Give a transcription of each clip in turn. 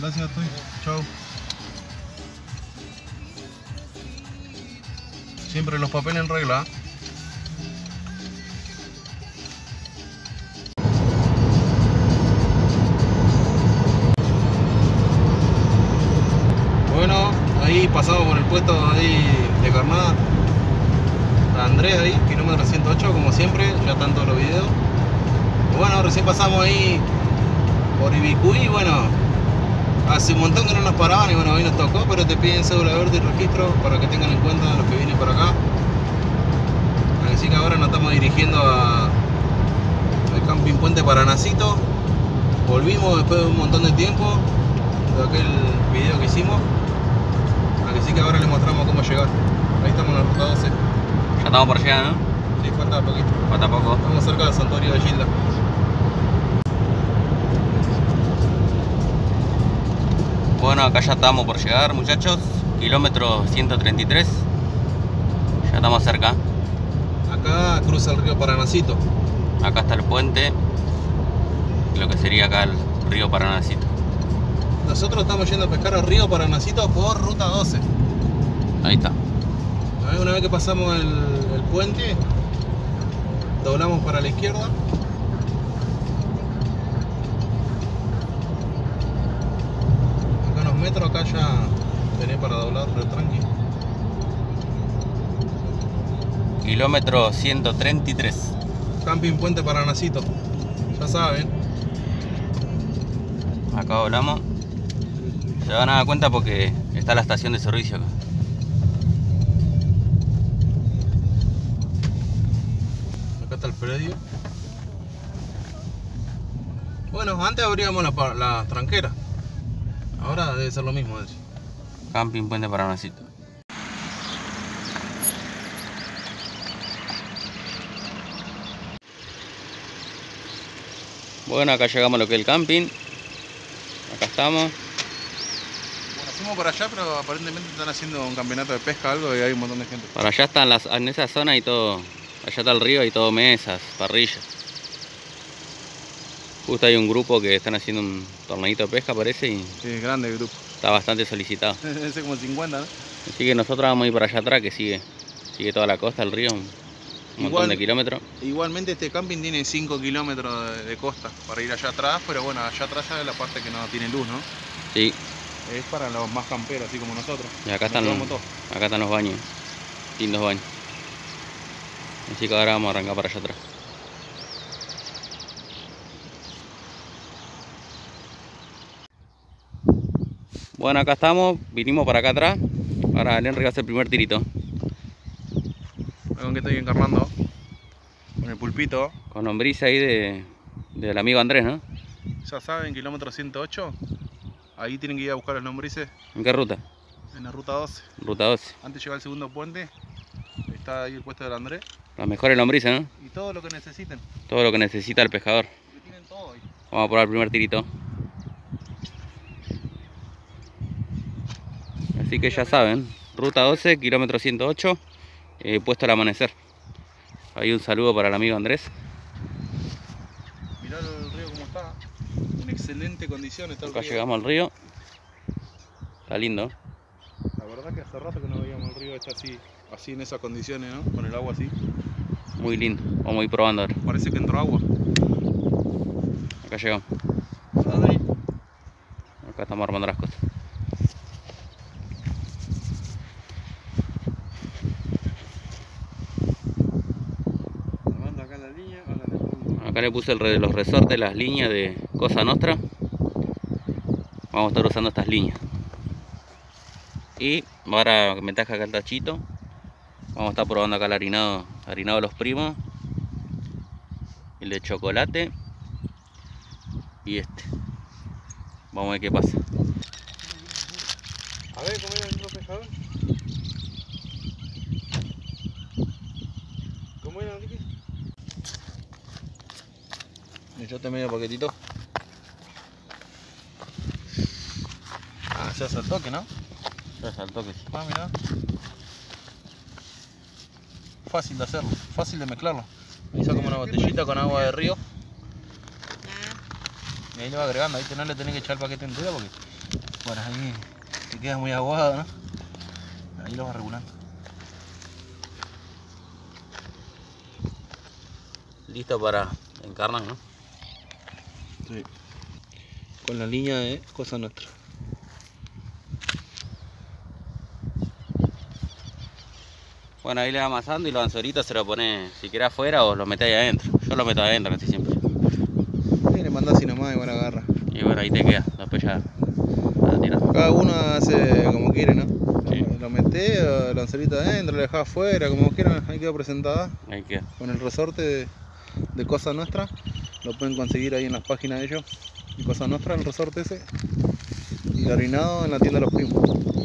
gracias, estoy. Chao. Siempre los papeles en regla. Bueno, ahí pasamos por el puesto ahí de carnada. Andrés ahí, kilómetro 108, como siempre, ya están todos los videos. Bueno, recién pasamos ahí por Ibicuí, bueno, hace un montón que no nos paraban y bueno, hoy nos tocó, pero te piden cédula verde y registro para que tengan en cuenta los que vienen para acá. Así que ahora nos estamos dirigiendo al Camping Puente Paranacito. Volvimos después de un montón de tiempo de aquel video que hicimos. Así que ahora les mostramos cómo llegar. Ahí estamos en la ruta 12. Ya estamos por llegar, ¿no? Sí, falta poquito. Falta poco. Estamos cerca de Santuario de Gilda. Bueno, acá ya estamos por llegar, muchachos. Kilómetro 133. Ya estamos cerca. Acá cruza el río Paranacito. Acá está el puente. Lo que sería acá el río Paranacito. Nosotros estamos yendo a pescar al río Paranacito por ruta 12. Ahí está. Una vez que pasamos el puente, doblamos para la izquierda. Acá unos metros, acá ya tenés para doblar, pero tranqui. Kilómetro 133. Camping Puente Paranacito. Ya saben. Acá doblamos. Se van a dar cuenta porque está la estación de servicio acá. Acá está el predio. Bueno, antes abríamos la tranquera. Ahora debe ser lo mismo. Camping Puente Paranacito. Bueno, acá llegamos a lo que es el camping. Acá estamos. Bueno, fuimos por allá, pero aparentemente están haciendo un campeonato de pesca, algo, y hay un montón de gente. Para allá están en esa zona y todo. Allá está el río y todo, mesas, parrillas. Justo hay un grupo que están haciendo un torneito de pesca, parece, y Sí, grande el grupo. está bastante solicitado. Ese como 50, ¿no? Así que nosotros vamos a ir para allá atrás, que sigue toda la costa, el río, un montón de kilómetros. Igualmente este camping tiene 5 kilómetros de costa para ir allá atrás, pero bueno, allá atrás ya es la parte que no tiene luz, ¿no? Sí. Es para los más camperos, así como nosotros. Y acá están los baños, lindos baños. Así que ahora vamos a arrancar para allá atrás. Bueno, acá estamos, vinimos para acá atrás. Ahora el Henry va a hacer el primer tirito. Con que estoy encarnando con el pulpito. Con lombriz ahí del amigo Andrés, ¿no? Ya saben, kilómetro 108. Ahí tienen que ir a buscar los lombrices. ¿En qué ruta? En la ruta 12. Ruta 12. Antes de llegar al segundo puente, está ahí el puesto del Andrés. Las mejores lombrices, ¿no? Y todo lo que necesiten. Todo lo que necesita el pescador. Porque tienen todo ahí. Vamos a probar el primer tirito. Así que ya saben, ruta 12, kilómetro 108, puesto al amanecer. Ahí un saludo para el amigo Andrés. Mirá el río como está. En excelente condición está el Acá río. llegamos al río. Está lindo. La verdad que hace rato que no veíamos el río este así en esas condiciones, ¿no? Con el agua así. Muy lindo. Vamos a ir probando ahora. Parece que entró agua. Acá llegamos. Acá estamos armando las cosas. Acá la línea, acá le puse los resortes, las líneas de Cosa Nostra. Vamos a estar usando estas líneas. Y ahora me taja acá el tachito. Vamos a estar probando acá el harinado de los primos. El de chocolate. Y este. Vamos a ver qué pasa. A ver, ¿cómo era el otro pescador? ¿Cómo era, Enrique? Echaste medio paquetito. Ah, ya hace el toque, ¿no? Ya saltó que sí. Ah, mirá. Fácil de hacerlo, fácil de mezclarlo. Ahí saco una botellita con agua de río. Y ahí le va agregando, ahí no le tenés que echar el paquete entero porque por ahí te queda muy aguado, ¿no? Ahí lo vas regulando. Listo para encarnar, ¿no? Sí. Con la línea de Cosa Nostra. Bueno, ahí le va amasando y los anzuelitos se lo pone, si querés afuera o lo metés ahí adentro. Yo lo meto adentro casi siempre. Y le mandás así nomás y bueno, agarra. Y bueno, ahí te queda, después ya la tirás. Cada uno hace como quiere, ¿no? Sí. Lo metés, el anzuelito adentro, lo dejás afuera, como quieran. Ahí queda presentada. Ahí queda. Con el resorte de Cosa Nostra. Lo pueden conseguir ahí en las páginas de ellos. Y Cosa Nostra, el resorte ese. Y el harinado en la tienda de los primos.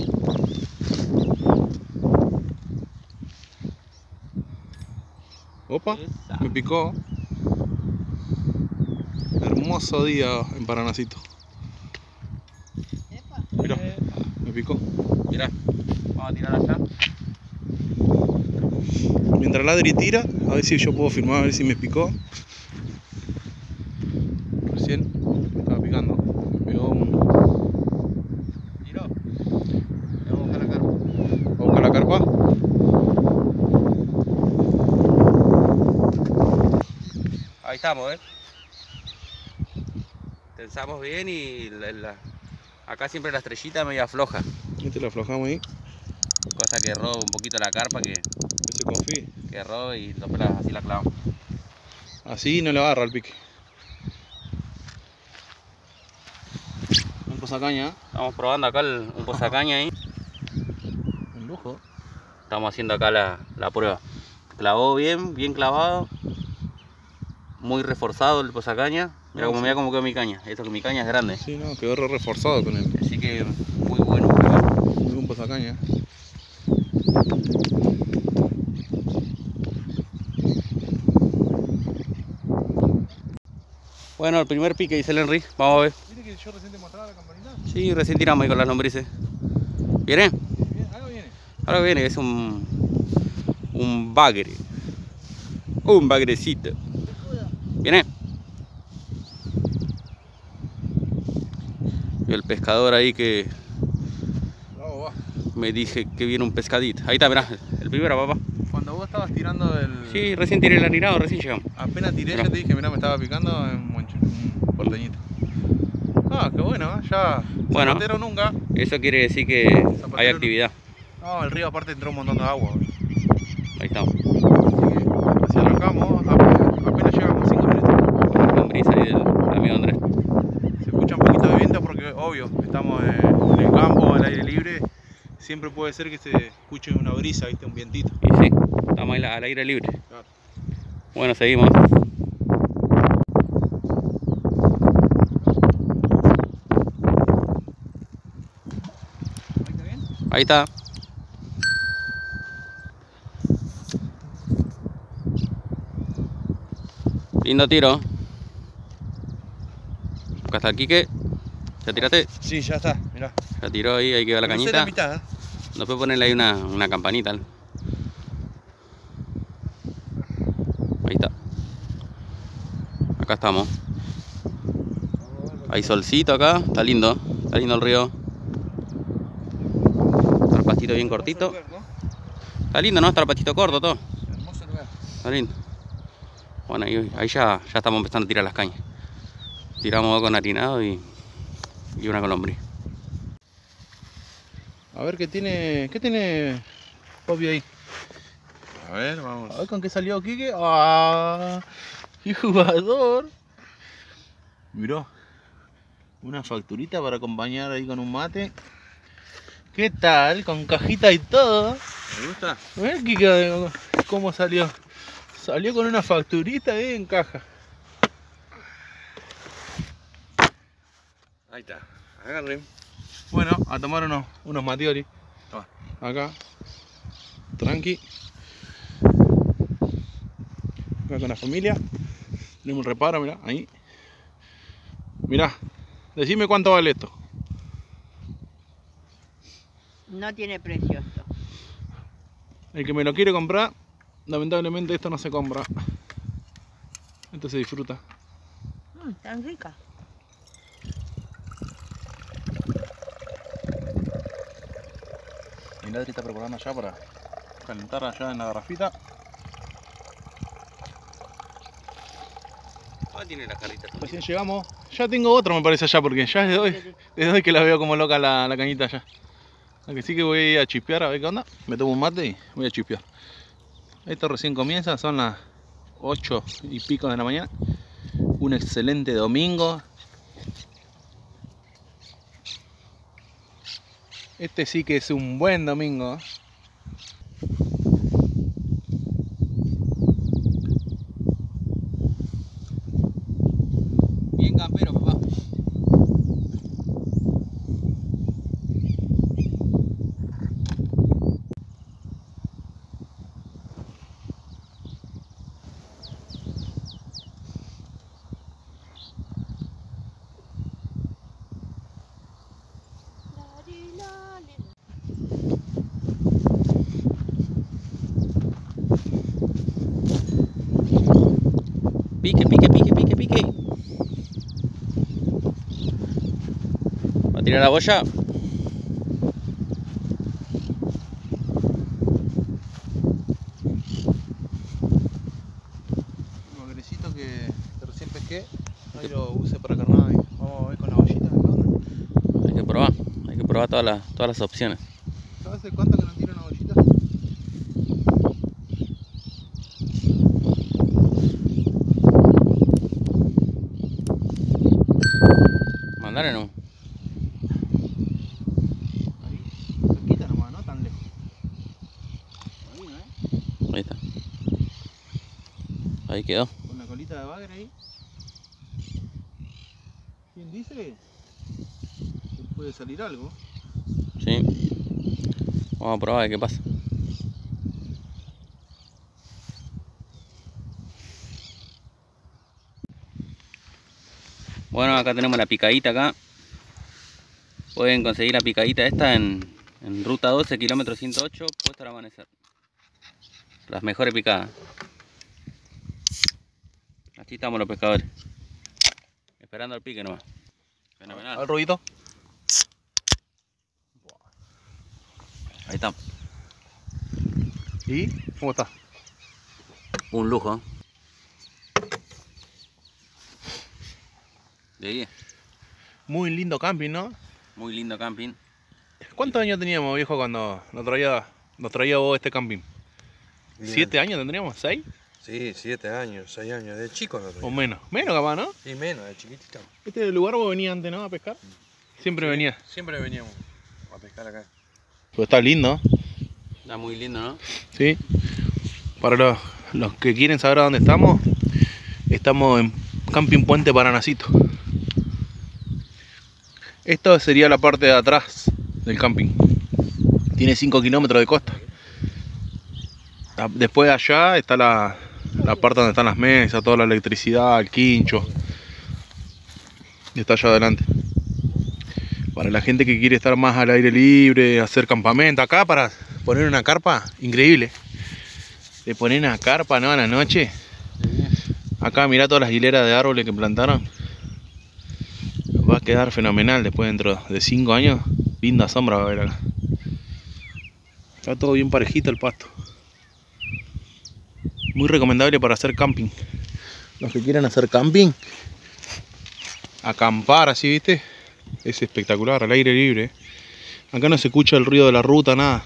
Opa, Esa. me picó. Hermoso día en Paranacito. Mirá, me picó. Mirá, vamos a tirar allá. Mientras ladri tira, a ver si yo puedo filmar, a ver si me picó. Recién me estaba picando. Me pegó un... Tiró. Vamos a buscar la carpa. ¿Va a buscar la carpa? Ahí estamos, Tensamos bien y acá siempre la estrellita media floja. Este lo aflojamos ahí. Cosa que roba un poquito la carpa que Se confíe. roba y después así la clavamos. Así no le agarra el pique. Un posacaña. Estamos probando acá un posacaña ahí. Un lujo. Estamos haciendo acá la prueba. Clavó bien clavado. Muy reforzado el posacaña. Mira cómo quedó mi caña. Esto que mi caña es grande. Sí, no, quedó reforzado con él. Así que muy bueno por acá. Muy buen posacaña. Bueno, el primer pique, dice el Henry. Vamos a ver. ¿Viste que yo recién te mostraba la campanita? Sí, recién tiramos ahí con las lombrices. ¿Viene? Bien, algo viene. Ahora viene, es un bagre. Un bagrecito. ¿Viene? Y el pescador ahí que Bravo, va. me dije que viene un pescadito. Ahí está, mirá, el primero, papá. Cuando vos estabas tirando el... Sí, recién tiré el harinado, recién llegamos. Apenas tiré, Mirá. ya te dije, mirá, me estaba picando un porteñito. Ah, qué bueno, ¿eh? Ya. Bueno. Zapatero nunca. Eso quiere decir que Zapatero hay actividad. No, el río aparte entró un montón de agua. Ahí estamos. Así que, así arrancamos, apenas llegamos 5 minutos. Con la lombriz ahí del amigo Andrés. Se escucha un poquito de viento porque, obvio, estamos en el campo, al aire libre. Siempre puede ser que se escuche una brisa, ¿viste? Un vientito. Y sí, estamos ahí al aire libre. Claro. Bueno, seguimos. Ahí está. Lindo tiro. Acá está el Quique. ¿Ya tiraste? Sí, ya está, mirá. Ya tiró ahí quedó la Crucé cañita. la mitad, ¿eh? Después ponerle ahí una campanita. Ahí está. Acá estamos. Hay solcito acá. Está lindo el río. Está el pastito bien cortito. Está lindo, ¿no? Está el pastito corto todo. Hermoso lugar. Está lindo. Bueno, ahí ya estamos empezando a tirar las cañas. Tiramos dos con harinado y una con lombriz. A ver qué tiene Poppy ahí. A ver, vamos. A ver con qué salió Quique. ¡Ah! ¡Qué jugador! Miró. Una facturita para acompañar ahí con un mate. ¿Qué tal? Con cajita y todo. ¿Te gusta? Mirá Quique cómo salió. Salió con una facturita ahí en caja. Ahí está. Agarren. Bueno, a tomar unos matiori. Toma. Acá. Tranqui. Acá con la familia. Tenemos un reparo, mirá, ahí. Mirá, decime cuánto vale esto. No tiene precio esto. El que me lo quiere comprar, lamentablemente esto no se compra. Esto se disfruta. Tan rica. el Adri está preparando allá para calentar allá en la garrafita. Ah, tiene la carrita. Recién llegamos. Ya tengo otro, me parece, allá, porque ya desde hoy que la veo como loca la cañita allá. Aunque sí que voy a chispear a ver qué onda. Me tomo un mate y voy a chispear. Esto recién comienza, son las 8 y pico de la mañana. Un excelente domingo. Este sí que es un buen domingo. Bien campero, papá. Pique, pique, pique, pique, pique. ¿Va a tirar la boya? Un magrecito que recién pesqué. Ahí lo use para carnada. Vamos a ver con la ollita. ¿Qué onda? Hay que probar todas las opciones. ¿Sabes hace cuánto que no tiro una ollita? Mandale no. Ahí, cerquita nomás, no tan lejos. Ahí, ¿no? Ahí está. Ahí quedó. Con la colita de bagre ahí. ¿Quién dice que puede salir algo? Sí. Vamos a probar a ver qué pasa. Bueno, acá tenemos la picadita acá. Pueden conseguir la picadita esta en ruta 12, kilómetro 108, puesto al amanecer. Las mejores picadas. Aquí estamos los pescadores. Esperando el pique nomás. Fenomenal. ¿Al ruidito? Ahí está. ¿Y cómo está? Un lujo. De 10. Muy lindo camping, ¿no? Muy lindo camping. ¿Cuántos años teníamos, viejo, cuando nos traía vos este camping? Bien. ¿7 años tendríamos? ¿6? Sí, 7 años, 6 años. De chico no O tenía. menos. Menos capaz, ¿no? Sí, menos, de chiquitito. Este es el lugar vos venías antes, ¿no? A pescar. Siempre venía. Siempre veníamos a pescar acá. Pues está lindo, Está muy lindo, ¿no? ¿sí? Para los que quieren saber a dónde estamos en Camping Puente Paranacito. Esto sería la parte de atrás del camping. Tiene 5 kilómetros de costa. Después de allá está la parte donde están las mesas, toda la electricidad, el quincho. Y está allá adelante. Para la gente que quiere estar más al aire libre, hacer campamento. Acá para poner una carpa, increíble. De poner una carpa, ¿no? A la noche. Acá mirá todas las hileras de árboles que plantaron. Va a quedar fenomenal después dentro de 5 años. Linda sombra va a haber acá. Está todo bien parejito el pasto. Muy recomendable para hacer camping. Los que quieran hacer camping, acampar así, ¿viste? Es espectacular, al aire libre. Acá no se escucha el ruido de la ruta, nada.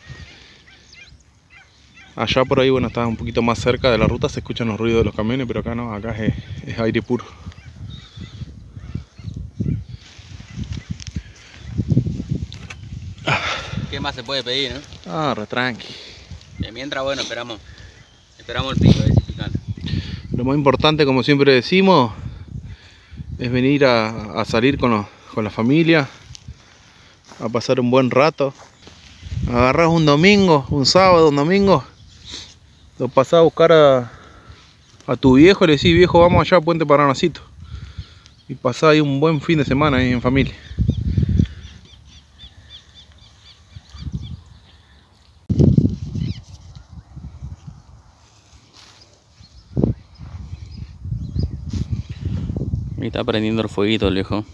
Allá por ahí, bueno, está un poquito más cerca de la ruta, se escuchan los ruidos de los camiones, pero acá no, acá es aire puro. ¿Qué más se puede pedir, no? Ah, re tranqui. De mientras, bueno, esperamos el pico, a ver si pican. Lo más importante, como siempre decimos, es venir a salir con la familia, a pasar un buen rato. Agarrás un domingo, un sábado, un domingo, lo pasás a buscar a tu viejo y le decís: viejo, vamos allá a Puente Paranacito. Y pasás ahí un buen fin de semana ahí en familia. Ahí está prendiendo el fueguito el viejo.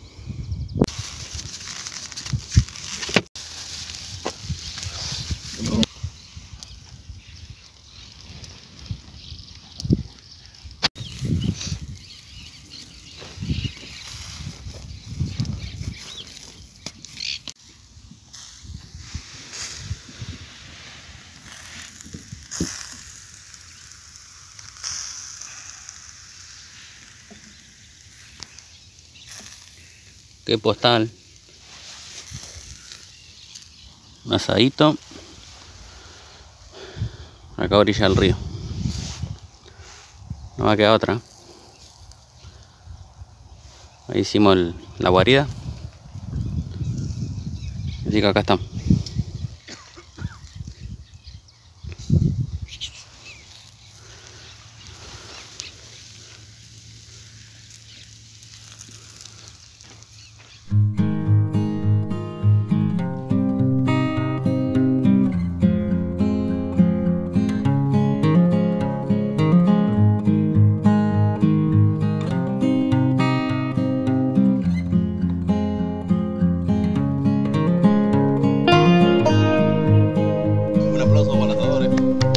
Qué postal. Un asadito. Acá a orilla del río. No va a quedar otra. Ahí hicimos la guarida. Así que acá estamos. Un aplauso para los atadores.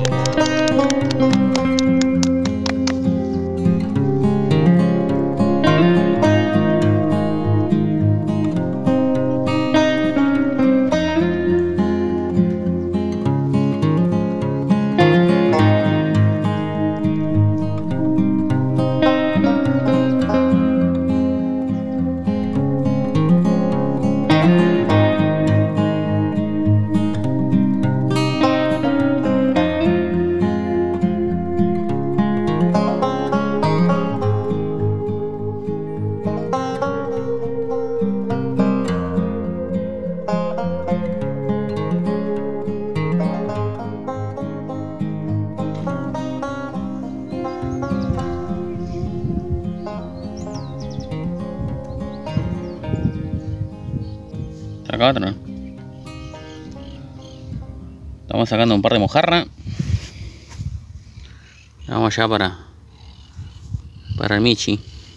Acá otro. Estamos sacando un par de mojarra. Vamos allá para el Michi.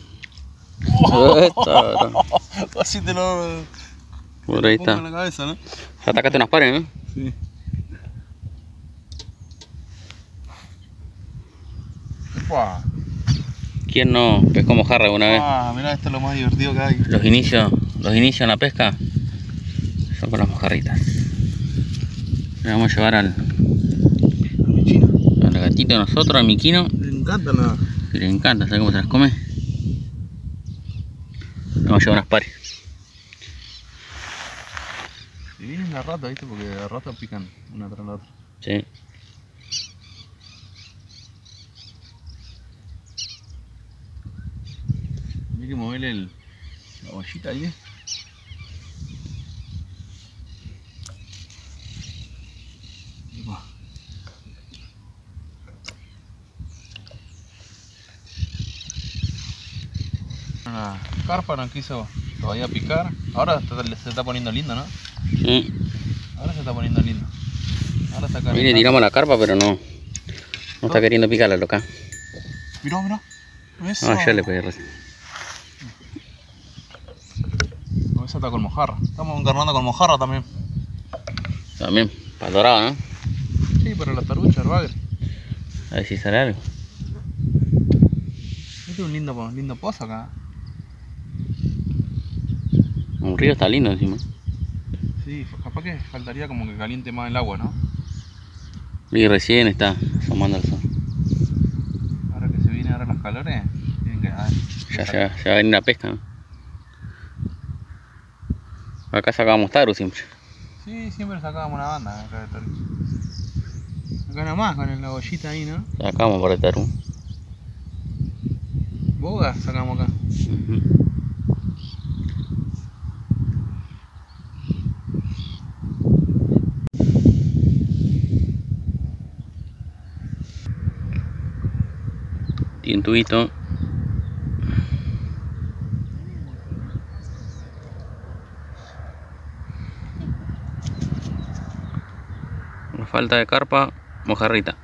Así te lo. Por ahí pongo está. en la cabeza, ¿no? Ya atacaste unas pares, ¿no? Sí. Upa. ¿Quién no pescó mojarra alguna vez? Ah, mirá, esto es lo más divertido que hay. Los inicios en la pesca son con las mojarritas. Le vamos a llevar al gatito de nosotros, al miquino. Le encanta nada. Que le encanta, ¿sabes cómo se las come? Le vamos a llevar unas pares. Y vienen la rata, ¿viste? Porque de rata pican una tras la otra. Sí. Hay que moverle la ollita ahí. Upa. La carpa no quiso todavía picar. Ahora se está poniendo lindo, ¿no? Sí. Ahora se está poniendo lindo. Ahora está Ahí le calentando. tiramos la carpa, pero no está queriendo picar la loca. Mirá, mirá. Eso. No, ya le pegué recién. No, esa está con mojarra. Estamos encarnando con mojarra también. También, para dorado, ¿no? Sí, pero la tarucha, el bagre. A ver si sale algo. Este es un lindo pozo acá. Un río está lindo encima. Sí, capaz que faltaría como que caliente más el agua, ¿no? Y recién está asomando el sol. Ahora que se vienen ahora los calores, tienen que... Ya va a venir la pesca, ¿no? Acá sacábamos taru siempre. Sí, siempre sacábamos una banda acá de tarucha. Acá nomás, con la ollita ahí, ¿no? Sacamos por el taru. Boga sacamos acá. Tiene un tubito. Una falta de carpa, mojarrita.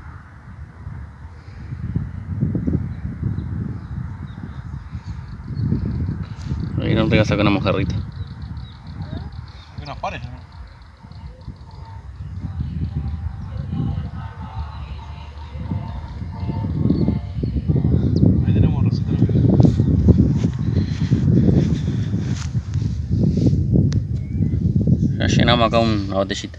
Ahí no te vas a sacar una mojarrita. Hay unas pares, ¿no? Ahí tenemos rosita. Ya llenamos acá una botellita.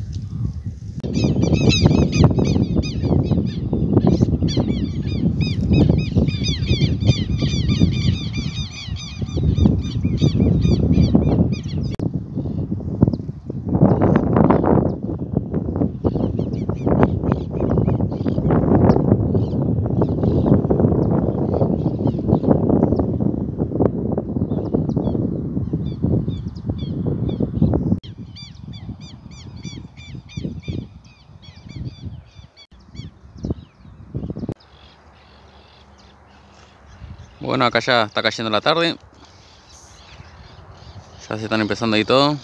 Bueno, acá ya está cayendo la tarde. Ya se están empezando ahí todo.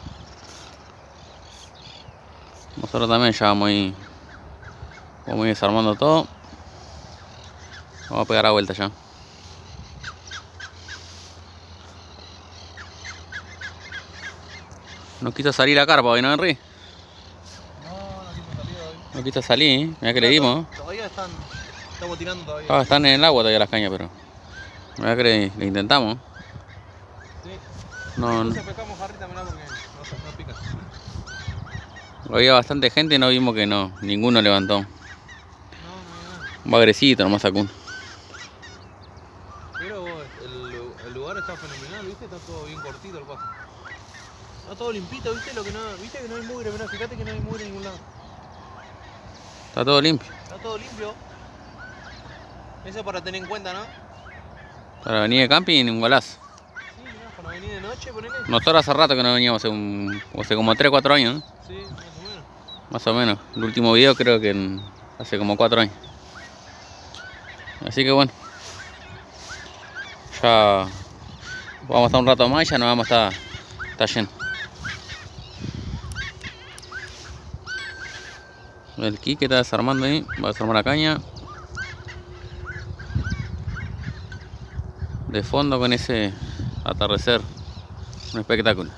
Nosotros también ya vamos a ir desarmando todo. Vamos a pegar a vuelta ya. No quiso salir la carpa hoy, ¿no, Henry? No quiso salir hoy. No quiso salir, ¿eh? Mirá que le dimos. Todavía estamos tirando todavía. Ah, están en el agua todavía las cañas, pero... Mirá que le intentamos. Sí. No, Entonces pescamos jarrita, mirá, porque no pica. había bastante gente y no vimos que no, ninguno levantó. No hay nada. Un bagrecito nomás sacó uno. Pero el lugar está fenomenal, ¿viste? Está todo bien cortito el paso. Está todo limpito, ¿viste? ¿Viste que no hay mugre? Mirá, fíjate que no hay mugre en ningún lado. Está todo limpio. Está todo limpio. Eso para tener en cuenta, ¿no? Para venir de camping, un golazo. Sí, mirá, para venir de noche, ponele. Nosotros hace rato que no veníamos, hace como 3 o 4 años, ¿no? Sí, más o menos. Más o menos. El último video creo que hace como 4 años. Así que bueno. Ya vamos a estar un rato más y ya nos vamos a estar lleno. El Kike está desarmando ahí, va a desarmar la caña. De fondo con ese atardecer, un espectáculo.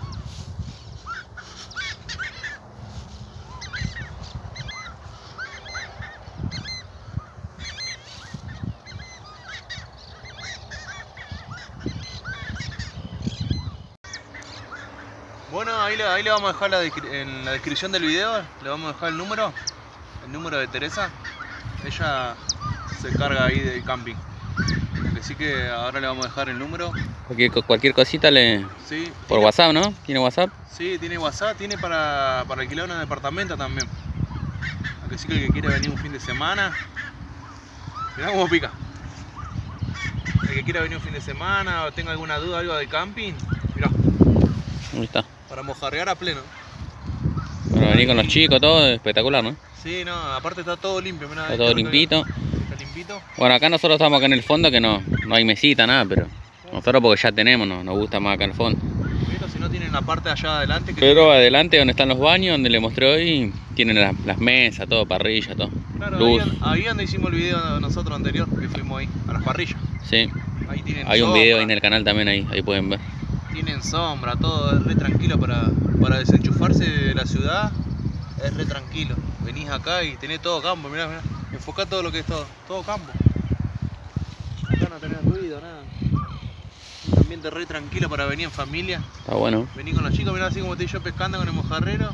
Bueno, ahí le vamos a dejar en la descripción del video, le vamos a dejar el número de Teresa. Ella se encarga ahí del camping. Así que ahora le vamos a dejar el número. Cualquier cosita Sí, por WhatsApp, ¿no? ¿Tiene WhatsApp? Sí, tiene WhatsApp, tiene para alquilar un departamento también. Así que el que quiere venir un fin de semana, mirá cómo pica. El que quiera venir un fin de semana o tenga alguna duda, algo de camping, mirá, Ahí está. para mojarrear a pleno. Para venir con los chicos, todo espectacular, ¿no? Sí, no, aparte está todo limpio, mirá, Está todo limpito. Está limpito. Bueno, acá nosotros estamos acá en el fondo que no hay mesita, nada, pero nosotros porque ya tenemos, nos gusta más acá en el fondo. Pero si no tienen la parte allá adelante que Pero adelante donde están los baños, donde le mostré hoy, tienen las mesas, todo, parrilla, todo. claro, Luz. ahí donde hicimos el video nosotros anterior, que fuimos ahí, a las parrillas. Sí. Ahí tienen Hay un sombra, video ahí en el canal también, ahí pueden ver. tienen sombra, todo es re tranquilo para desenchufarse de la ciudad, es re tranquilo. Venís acá y tenés todo campo, mirá, enfocá todo lo que es todo campo. Acá no tenés ruido, nada. Un ambiente re tranquilo para venir en familia. Está bueno. Venir con los chicos, mirá así como estoy yo pescando con el mojarrero.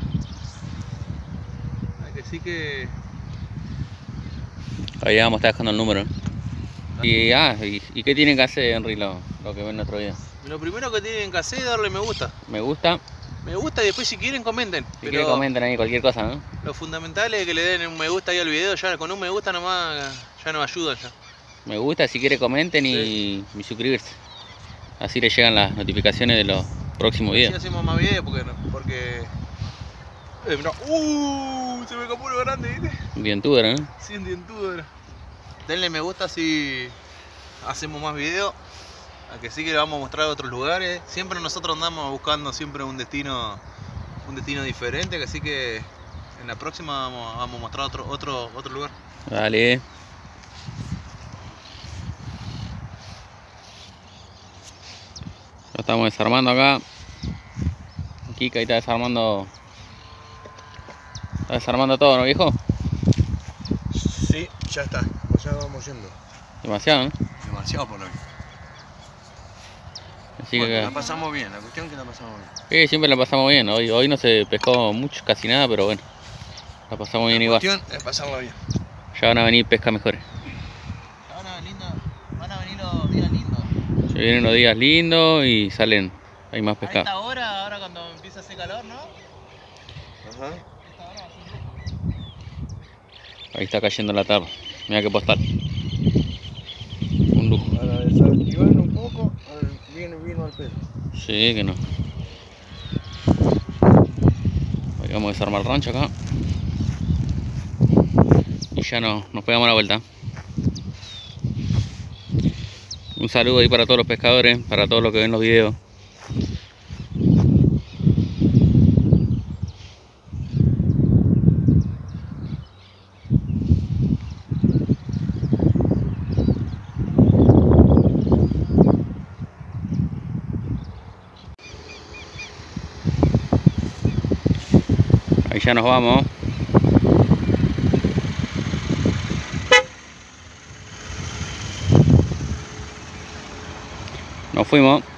Ay, que sí que... Ahí vamos a estar dejando el número. ¿Y qué tienen que hacer, Henry, lo que ven en nuestro video? Lo primero que tienen que hacer es darle me gusta. Me gusta. Me gusta y después si quieren comenten. Si quieren comenten ahí cualquier cosa, ¿no? Lo fundamental es que le den un me gusta ahí al video, ya con un me gusta nomás ya nos ayuda ya. Me gusta, si quieren comenten y suscribirse. Así les llegan las notificaciones de los próximos Así videos. hacemos más videos porque... mirá, se me escapó uno grande, ¿viste? Dientudo, ¿no? Sí, en dientudo era. Denle me gusta si hacemos más videos. A que sí que le vamos a mostrar otros lugares. Siempre nosotros andamos buscando siempre un destino diferente, que así que en la próxima vamos a mostrar otro lugar. Dale. Lo estamos desarmando acá. Kika ahí está desarmando. Está desarmando todo, ¿no, viejo? Sí, ya está. Ya vamos yendo. Demasiado, ¿no? Demasiado por hoy. Así Bueno, que la pasamos bien, la cuestión es que la pasamos bien. sí, siempre la pasamos bien. Hoy no se pescó mucho, casi nada, pero bueno. La pasamos bien igual. La cuestión es pasarla bien. Ya van a venir pesca mejores. Van a venir los días lindos. Se vienen los días lindos y salen. Hay más A pescado. esta hora, ahora cuando empieza a hacer calor, ¿no? Ajá. Esta hora va a ser un lujo. Ahí está cayendo la tarde. Mira qué postal. Un lujo. Para desactivar un poco, vino al pelo. Sí, que no. Hoy vamos a desarmar el rancho acá. Y ya nos pegamos la vuelta. Un saludo ahí para todos los pescadores, para todos los que ven los videos. Ahí ya nos vamos. Nos fuimos.